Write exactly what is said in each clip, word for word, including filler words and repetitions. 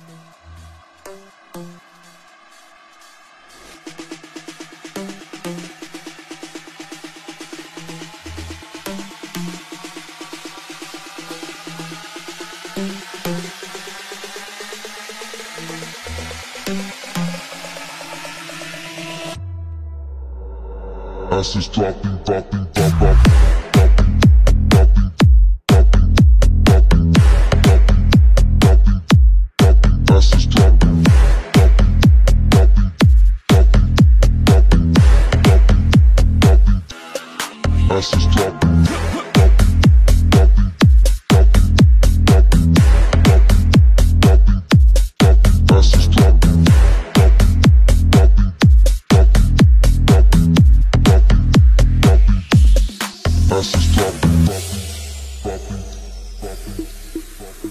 Asses dropping, dropping, drop, drop, dropping, dropping, dropping, dropping, dropping, dropping, asses dropping, dropping, dropping, dropping, dropping, dropping, dropping, asses dropping, dropping, dropping, dropping, dropping, dropping, dropping, dropping, asses dropping, dropping, dropping, dropping, dropping. Asses dropping, dropping, dropping, dropping, dropping.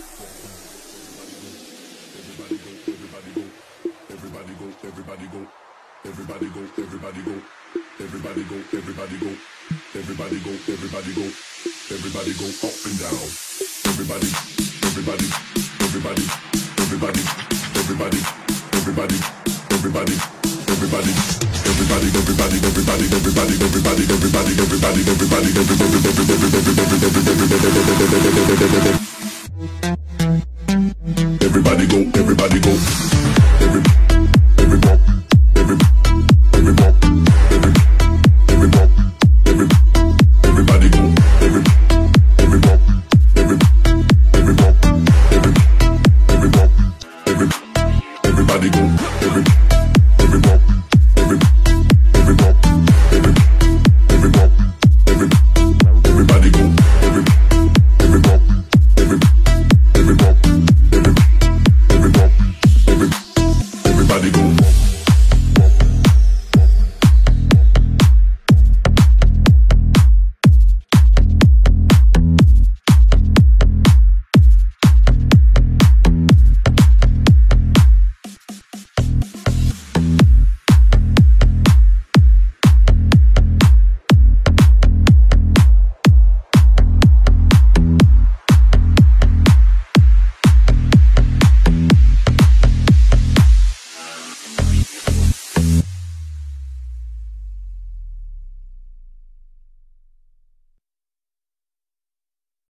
Everybody go, everybody go, everybody go, everybody go, everybody go, everybody go, everybody go, everybody go, everybody go up and down. Everybody, everybody, everybody, everybody, everybody, everybody, everybody, everybody. Everybody, everybody, everybody, everybody, everybody, everybody, everybody, everybody, everybody, everybody go, everybody go.